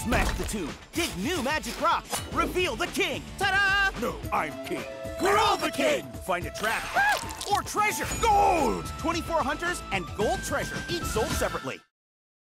Smash the tube, dig new magic rocks, reveal the king. Ta-da! No, I'm king. We're all the king! Find a trap or treasure. Gold! 24 hunters and gold treasure, each sold separately.